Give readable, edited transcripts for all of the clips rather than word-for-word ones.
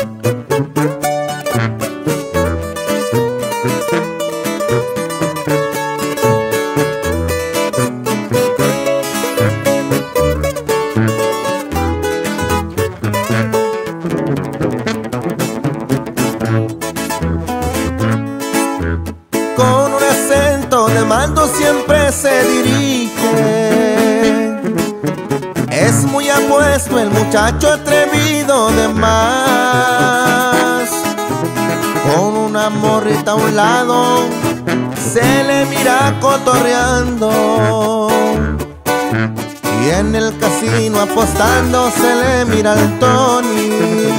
Con un acento de mando siempre se dirige. Es muy apuesto el muchacho atrevido de más. Con una morrita a un lado se le mira cotorreando, y en el casino apostando se le mira al Tony.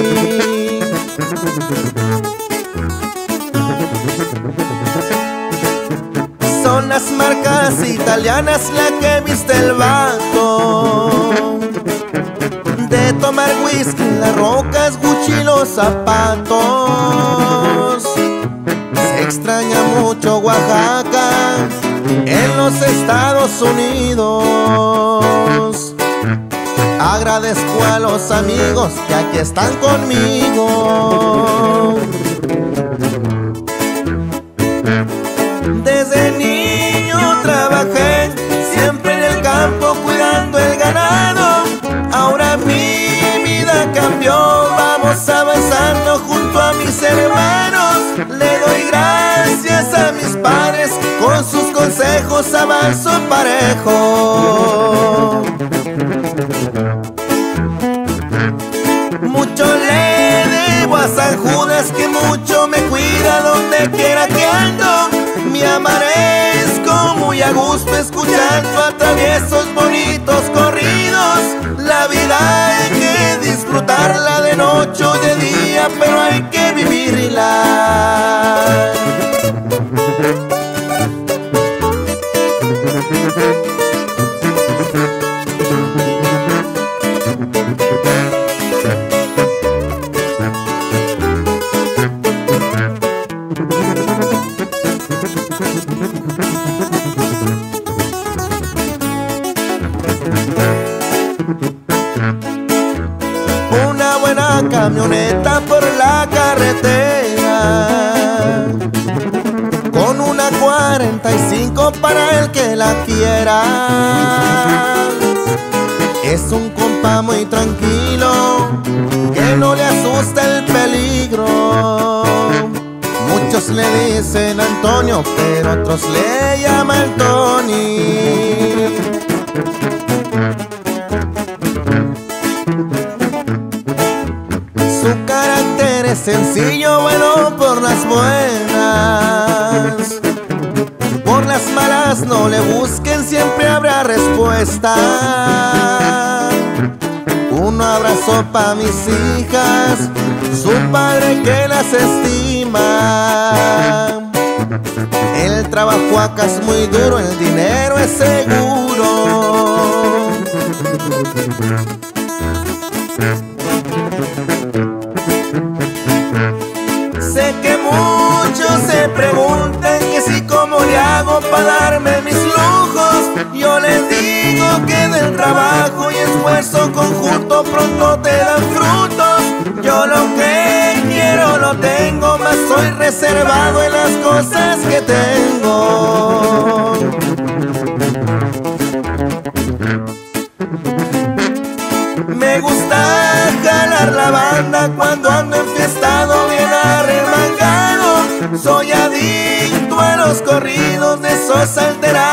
Son las marcas italianas la que viste el vato. De tomar whisky, las rocas, Gucci, los zapatos. Se extraña mucho Oaxaca en los Estados Unidos. Agradezco a los amigos que aquí están conmigo. Desde niño trabajé siempre en el campo cuidando el ganado. Ahora mi vida cambió, vamos avanzando junto a mis hermanos. Le doy gracias a mis padres, con sus consejos avanzo parejo. Mucho le debo a San Judas, que mucho me cuida donde quiera que ando. Me amanezco muy a gusto escuchando a traviesos bonitos corridos. La vida hay que disfrutarla de noche o de día, pero hay que vivirla. Una buena camioneta por la carretera, con una 45 para el que la quiera. Es un compa muy tranquilo, que no le asusta el peligro. Muchos le dicen Antonio, pero otros le llaman Tony. Su carácter es sencillo, bueno por las buenas. Por las malas no le busquen, siempre habrá respuesta. Un abrazo pa' mis hijas, su padre que las estima. El trabajo acá es muy duro, el dinero es seguro. Sé que muchos se preguntan que si cómo le hago para darme mis lujos. Yo les digo que del trabajo y esfuerzo conjunto pronto te dan frutos. Yo lo que quiero lo tengo, mas soy reservado en las cosas que tengo. Me gusta jalar la banda cuando ando enfiestado, bien arremangado. Soy adicto a los corridos de esos alterados.